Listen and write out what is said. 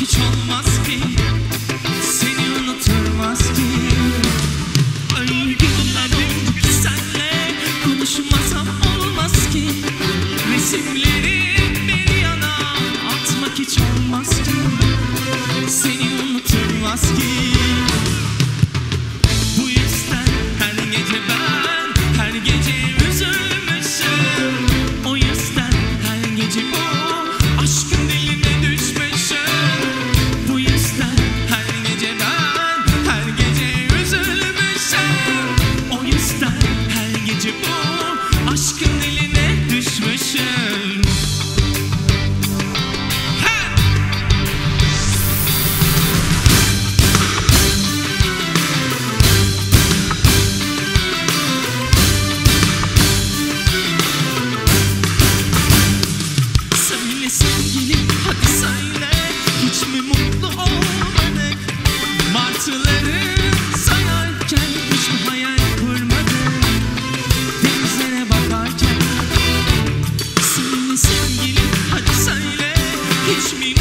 hiç olmaz ki, seni unuturmaz ki. Öyle günler oldu ki senle konuşmasam olmaz ki. Resimleri bir yana atmak hiç olmaz ki, seni unuturmaz ki. Bu yüzden her gece ben, her gece üzülmüşüm. O yüzden her gece bu aşkın diline düşmüşüm. Bu yüzden her gece ben, her gece üzülmüşüm. O yüzden her gece bu aşkın diline düşmüşüm. Söyle sevgilim, hadi söyle, hiç mi mutlu olmadık? Martıları sayarken hiç mi hayal kurmadık? Denizlere bakarken. Söyle sevgilim, hadi söyle, hiç mi